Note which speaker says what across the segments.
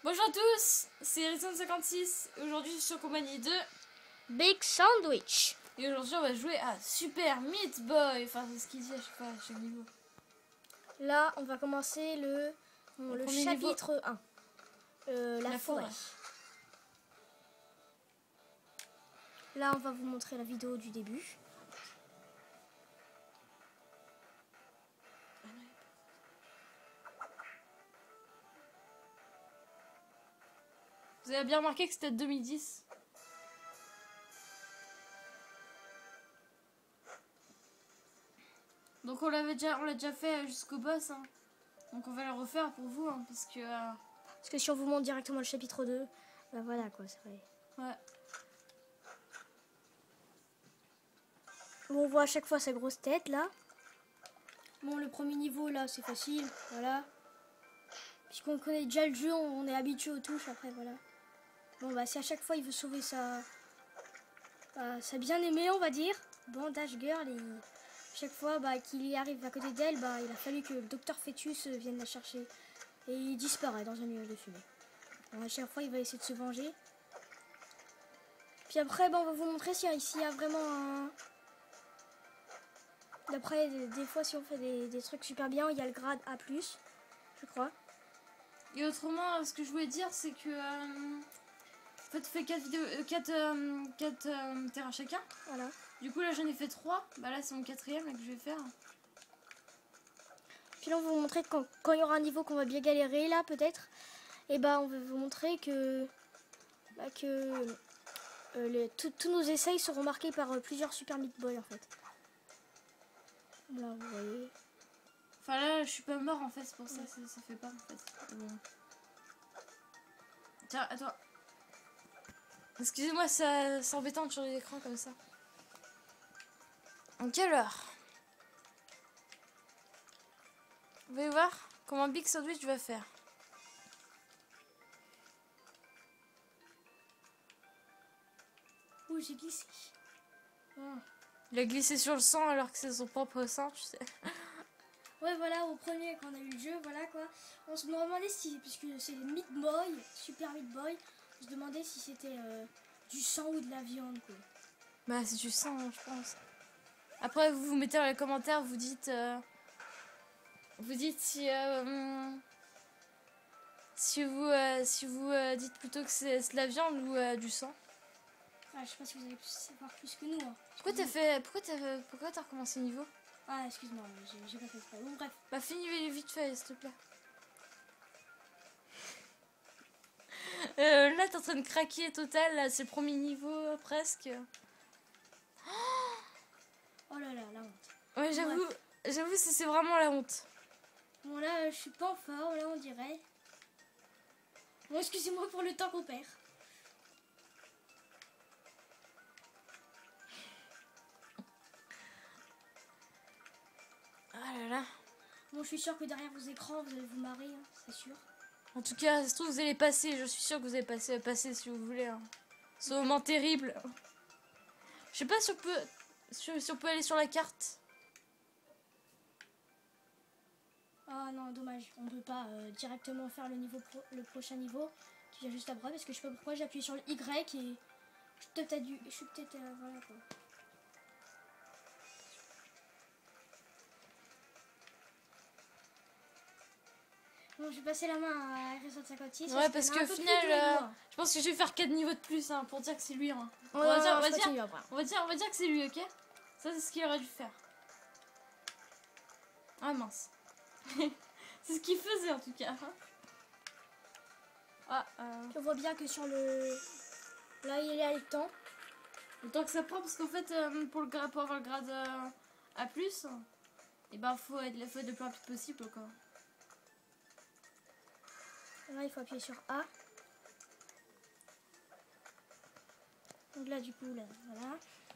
Speaker 1: Bonjour à tous, c'est Rison56 et aujourd'hui je suis en compagnie de
Speaker 2: Big Sandwich.
Speaker 1: Et aujourd'hui on va jouer à Super Meat Boy. Enfin c'est ce qu'il dit à chaque fois, à chaque niveau.
Speaker 2: Là, on va commencer le chapitre 1. La forêt. Là, on va vous montrer la vidéo du début.
Speaker 1: Vous avez bien remarqué que c'était 2010. Donc on l'a déjà fait jusqu'au boss. Hein. Donc on va le refaire pour vous hein, parce que...
Speaker 2: Parce que si on vous montre directement le chapitre 2, bah voilà quoi, c'est vrai.
Speaker 1: Ouais.
Speaker 2: Bon, on voit à chaque fois sa grosse tête là. Bon, le premier niveau là, c'est facile, voilà. Puisqu'on connaît déjà le jeu, on est habitué aux touches après, voilà. Bon, bah si à chaque fois il veut sauver sa bien-aimée, on va dire. Bon, Dash Girl, et chaque fois qu'il y arrive à côté d'elle, il a fallu que le docteur Fœtus vienne la chercher. Et il disparaît dans un nuage de fumée. Bon, à chaque fois, il va essayer de se venger. Puis après, on va vous montrer s'il y a vraiment un... D'après, des fois, si on fait des trucs super bien, il y a le grade A+, je crois.
Speaker 1: Et autrement, ce que je voulais dire, c'est que... en fait, on fait 4 terrains chacun.
Speaker 2: Voilà.
Speaker 1: Du coup, là, j'en ai fait 3. Bah là, c'est mon 4e là, que je vais faire.
Speaker 2: Puis là, on va vous montrer que quand il y aura un niveau qu'on va bien galérer, là, peut-être, et on va vous montrer que... tous nos essais seront marqués par plusieurs Super Meat Boy, en fait. Là, vous voyez...
Speaker 1: Enfin là, je suis pas mort en fait, c'est pour ça que ça fait pas en fait. Bon. Tiens, attends. Excusez-moi, c'est embêtant de changer l'écran comme ça. Donc alors, vous voulez voir comment Big Sandwich va faire.
Speaker 2: Ouh, j'ai glissé.
Speaker 1: Oh. Il a glissé sur le sang alors que c'est son propre sang, tu sais.
Speaker 2: Ouais, voilà, au premier, quand on a eu le jeu, voilà quoi. On se demandait si, puisque c'est Meat Boy, Super Meat Boy, on se demandait si c'était du sang ou de la viande, quoi.
Speaker 1: Bah, c'est du sang, hein, je pense. Après, vous mettez dans les commentaires, vous dites si vous dites plutôt que c'est de la viande ou du sang.
Speaker 2: Ah, je sais pas si vous allez savoir plus que nous. Hein.
Speaker 1: Pourquoi t'as recommencé le niveau?
Speaker 2: Ah, excuse-moi, j'ai pas fait ça. Bon, bref.
Speaker 1: Bah, finis vite fait, s'il te plaît. Là, t'es en train de craquer total, là, c'est le premier niveau, presque.
Speaker 2: Oh là là, la honte.
Speaker 1: Ouais, j'avoue, c'est vraiment la honte.
Speaker 2: Bon, là, je suis pas en forme, là, on dirait. Bon, excusez-moi pour le temps qu'on perd.
Speaker 1: Ah là là.
Speaker 2: Bon, je suis sûre que derrière vos écrans, vous allez vous marrer, hein, c'est sûr.
Speaker 1: En tout cas, ça se trouve, vous allez passer. Je suis sûre que vous allez passer si vous voulez. Hein. Ce moment terrible. Je sais pas si on peut aller sur la carte.
Speaker 2: Ah non, dommage. On peut pas directement faire le prochain niveau qui vient juste après parce que je sais pas pourquoi j'ai appuyé sur le Y et je suis peut-être voilà quoi. Bon, je vais passer la main à R56.
Speaker 1: Ouais, parce qu'au final, je pense que je vais faire 4 niveaux de plus hein, pour dire que c'est lui. Hein. On va dire que c'est lui, ok? Ça, c'est ce qu'il aurait dû faire. Ah mince. C'est ce qu'il faisait en tout cas. Ah,
Speaker 2: on voit bien que sur le... Là, il est à l'étang.
Speaker 1: Le temps que ça prend, parce qu'en fait, pour avoir le grade A+, et ben faut être le plus rapide possible quoi.
Speaker 2: Là, il faut appuyer sur A. Donc là, du coup, là, voilà.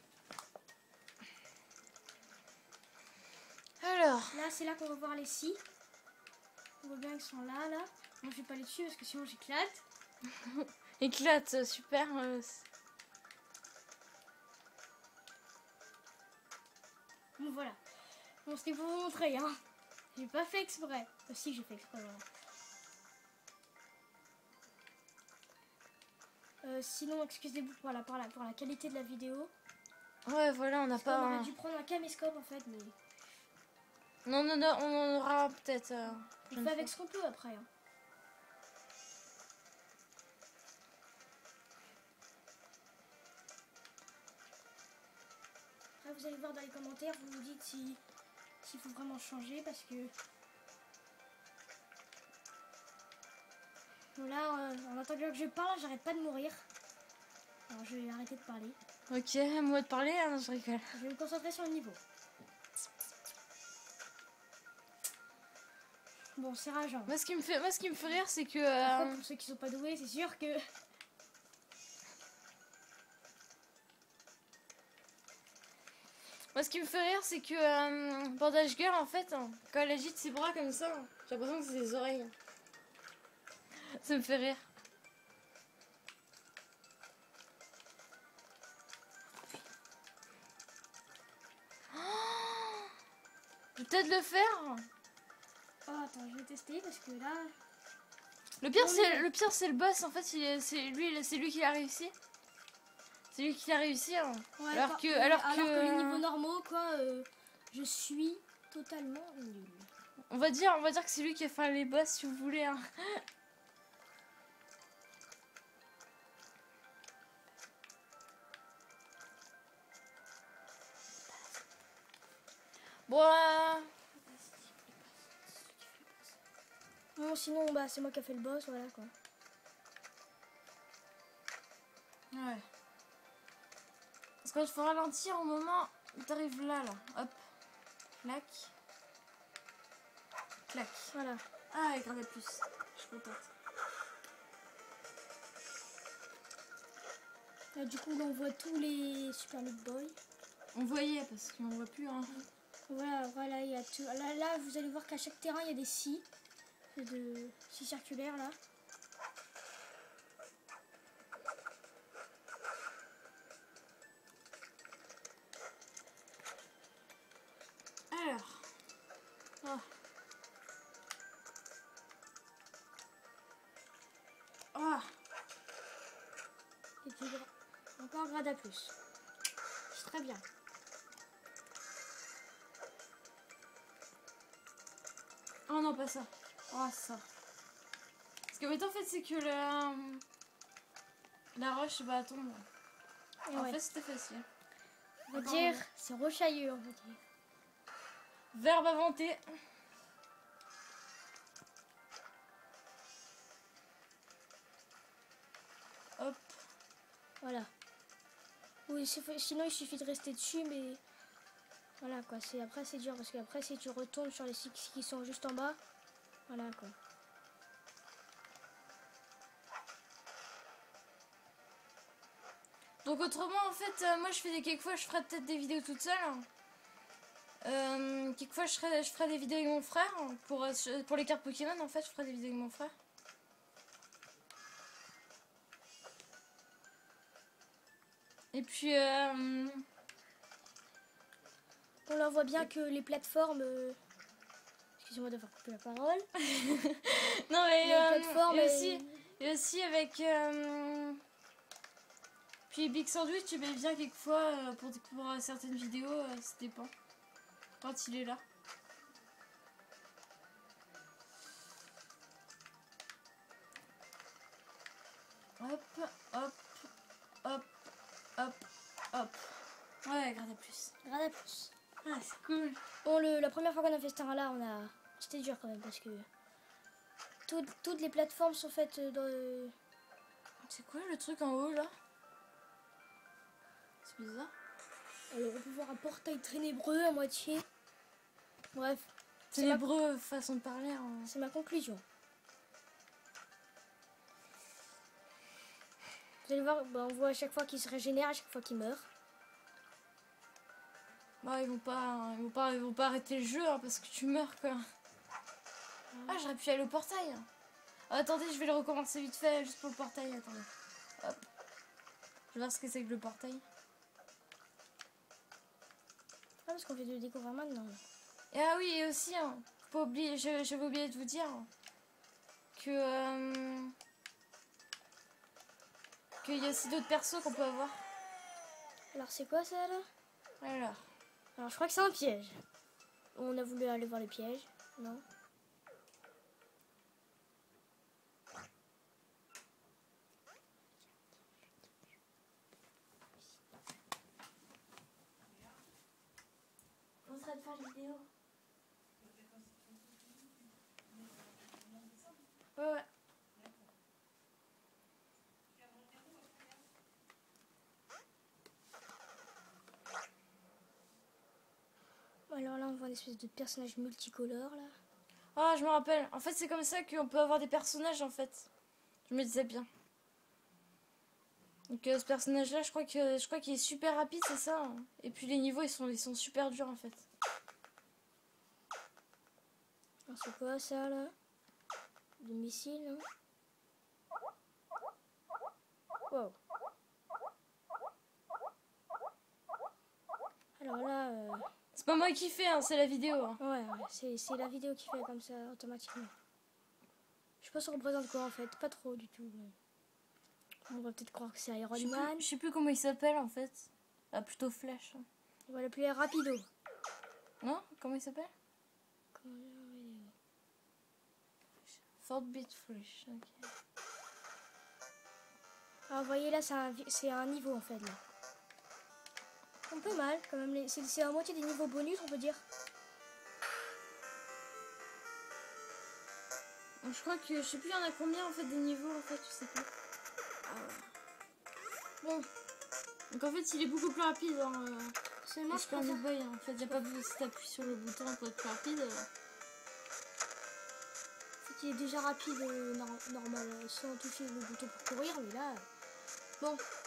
Speaker 1: Alors.
Speaker 2: Là, c'est là qu'on va voir les scies. On voit bien qu'ils sont là, là. Moi, je vais pas les dessus parce que sinon, j'éclate.
Speaker 1: Éclate, super.
Speaker 2: Bon, voilà. Bon, c'était pour vous montrer, hein. J'ai pas fait exprès. Si, j'ai fait exprès, voilà. Sinon, excusez-vous pour la qualité de la vidéo.
Speaker 1: Ouais, voilà, on n'a
Speaker 2: On
Speaker 1: pas...
Speaker 2: aurait dû prendre un caméscope en fait, mais
Speaker 1: Non, non, non, on en aura peut-être...
Speaker 2: on fait avec ce qu'on peut après. Hein. Après, vous allez voir dans les commentaires, vous nous dites s'il faut vraiment changer parce que... Bon, là, en attendant que je parle, j'arrête pas de mourir. Alors je vais arrêter de parler.
Speaker 1: Ok, moi de parler, hein, je rigole.
Speaker 2: Je vais me concentrer sur le niveau. Bon, c'est rageant.
Speaker 1: Moi, ce qui me fait rire, c'est que...
Speaker 2: Après, pour ceux qui sont pas doués, c'est sûr que...
Speaker 1: Moi, ce qui me fait rire, c'est que Bandage Girl, en fait, hein, quand elle agite ses bras comme ça, j'ai l'impression que c'est des oreilles. Ça me fait rire. Oh, je vais peut-être le faire.
Speaker 2: Oh, attends, je vais tester parce que là...
Speaker 1: Le pire, c'est le boss. En fait, c'est lui qui a réussi. C'est lui qui a réussi. Hein.
Speaker 2: Ouais,
Speaker 1: alors que
Speaker 2: les niveaux normaux, quoi, je suis totalement nulle.
Speaker 1: On va dire que c'est lui qui a fait les boss, si vous voulez. Hein. Bon,
Speaker 2: Bon, sinon, bah, c'est moi qui a fait le boss, voilà, quoi.
Speaker 1: ouais. Parce qu'il faut ralentir au moment où t'arrives là. Hop. Clac. Clac.
Speaker 2: Voilà.
Speaker 1: Ah, regardez plus. Je répète.
Speaker 2: Là, du coup, là, on voit tous les Super Meat Boy.
Speaker 1: On voyait parce qu'on voit plus. Hein.
Speaker 2: Voilà, il y a tout. Là, vous allez voir qu'à chaque terrain, il y a des scies. De scies circulaires, là.
Speaker 1: Alors. Oh. Oh.
Speaker 2: Et puis, encore un grade à plus. C'est très bien.
Speaker 1: Oh non, pas ça. Oh, ça. Ce qui est en fait, c'est que la roche va tomber.
Speaker 2: Et
Speaker 1: En
Speaker 2: ouais.
Speaker 1: fait, c'était facile.
Speaker 2: On va dire, c'est rochailleux, on va dire.
Speaker 1: Verbe inventé. Hop.
Speaker 2: Voilà. Oui, sinon il suffit de rester dessus, mais voilà quoi. Après c'est dur parce qu'après si tu retournes sur les cycles qui sont juste en bas, voilà quoi.
Speaker 1: Donc autrement, en fait, moi quelquefois je ferai peut-être des vidéos toute seule. Quelquefois je ferai des vidéos avec mon frère. Pour les cartes Pokémon, en fait, je ferai des vidéos avec mon frère. Et puis...
Speaker 2: On leur voit bien que les plateformes... Excusez-moi d'avoir coupé la parole.
Speaker 1: non mais...
Speaker 2: Les plateformes
Speaker 1: et aussi avec... Puis Big Sandwich, tu mets bien quelquefois pour certaines vidéos, ça dépend. Quand il est là. Hop, hop, hop, hop, hop. Ouais, grade à plus.
Speaker 2: Grade à plus.
Speaker 1: Ah, c'est cool.
Speaker 2: Bon, la première fois qu'on a fait ce terrain-là, c'était dur quand même parce que toutes les plateformes sont faites dans...
Speaker 1: C'est quoi le truc en haut là? C'est bizarre.
Speaker 2: Alors, on peut voir un portail ténébreux à moitié. Bref.
Speaker 1: Ténébreux, façon de parler. Hein.
Speaker 2: C'est ma conclusion. Vous allez voir, bah, on voit à chaque fois qu'il se régénère, à chaque fois qu'il meurt.
Speaker 1: Bah, ils vont pas arrêter le jeu hein, parce que tu meurs quoi. Ah, j'aurais pu aller au portail. Oh, attendez, je vais le recommencer vite fait juste pour le portail. Attendez. Hop. Je vais voir ce que c'est que le portail.
Speaker 2: Ah, parce qu'on fait de découvrir maintenant.
Speaker 1: Et ah oui, et aussi, hein, faut pas oublier, j'avais oublié de vous dire que qu'il y a aussi d'autres persos qu'on peut avoir.
Speaker 2: Alors c'est quoi ça là?
Speaker 1: Alors,
Speaker 2: Je crois que c'est un piège. On a voulu aller voir le piège. Non.
Speaker 1: on serait de faire une vidéo. Ouais.
Speaker 2: Alors là on voit une espèce de personnage multicolore là.
Speaker 1: Ah, je me rappelle. En fait, c'est comme ça qu'on peut avoir des personnages, en fait. Je me disais bien. Donc, ce personnage-là, je crois qu'il est super rapide, c'est ça. Hein. Et puis, les niveaux, ils sont super durs, en fait.
Speaker 2: Alors c'est quoi ça là? Des missiles, non? Wow. Alors là,
Speaker 1: C'est pas moi qui fais, hein, c'est la vidéo. Hein.
Speaker 2: ouais, c'est la vidéo qui fait comme ça automatiquement. Je sais pas ça représente quoi en fait, pas trop du tout. On va peut-être croire que c'est Iron Man.
Speaker 1: Je sais plus comment il s'appelle en fait. Ah, plutôt Flash.
Speaker 2: On va l'appeler Rapido.
Speaker 1: Non? Comment il s'appelle? Forbit Flash. Ok.
Speaker 2: Alors vous voyez là, c'est un niveau en fait là. Un peu mal quand même, c'est à moitié des niveaux bonus on peut dire.
Speaker 1: Je crois que, je sais plus, il y en a combien en fait des niveaux en fait, je sais plus. Ah ouais. Bon. Donc en fait, il est beaucoup plus rapide. Hein,
Speaker 2: Seulement je
Speaker 1: Super Meat Boy. En fait, y a pas besoin si t'appuies sur le bouton pour être plus rapide.
Speaker 2: En fait, il est déjà rapide normal, sans toucher le bouton pour courir, mais là. Bon.